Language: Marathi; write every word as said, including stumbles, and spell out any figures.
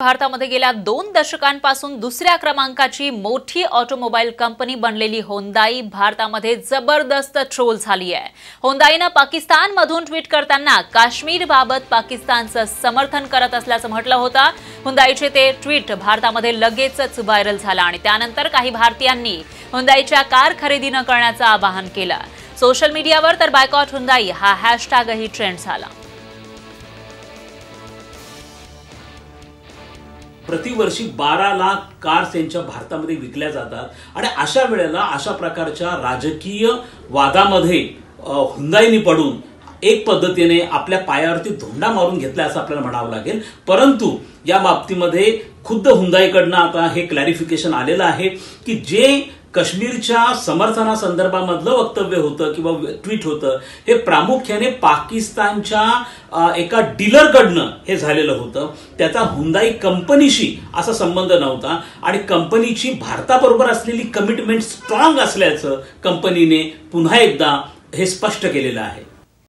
भारतामध्ये गेल्या दोन दशकांपासून दुसऱ्या क्रमांकाची मोठी ऑटोमोबाईल कंपनी बनलेली होंडाई भारतामध्ये जबरदस्त ट्रोल झाली आहे। होंडाईने पाकिस्तानमधून ट्विट करताना काश्मीरबाबत पाकिस्तानचं समर्थन करत असल्याचं म्हटलं होतं। होंडाईचे ते ट्विट भारतामध्ये लगेचच व्हायरल झालं आणि त्यानंतर काही भारतीयांनी होंडाईच्या कार खरेदी न करण्याचं आवाहन केलं। सोशल मीडियावर तर बायकॉट होंडाई हा हॅशटॅगही ट्रेंड झाला। प्रतिवर्षी बारा लाख कार्स यांच्या भारतामध्ये विकल्या जातात आणि अशा वेळेला अशा प्रकारच्या राजकीय वादामध्ये हुंदाईने पडून एक पद्धतीने आपल्या पायावरती धोंडा मारून घेतला असं आपल्याला म्हणावं लागेल। परंतु या बाबतीमध्ये खुद्द हुंदाईकडनं आता हे क्लॅरिफिकेशन आलेलं आहे की जे काश्मीरच्या समर्थनासंदर्भामधलं वक्तव्य होतं किंवा ट्विट होतं हे प्रामुख्याने पाकिस्तानच्या एका डीलरकडनं हे झालेलं होतं। त्याचा हुंदाई कंपनीशी असा संबंध नव्हता आणि कंपनीची भारताबरोबर असलेली कमिटमेंट स्ट्रॉंग असल्याचं कंपनीने पुन्हा एकदा हे स्पष्ट केलेलं आहे।